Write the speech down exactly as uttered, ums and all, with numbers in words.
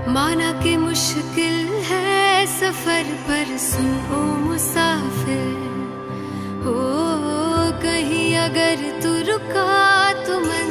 माना कि मुश्किल है सफर पर सुन ओ मुसाफिर, हो कहीं अगर तू रुका तो मैं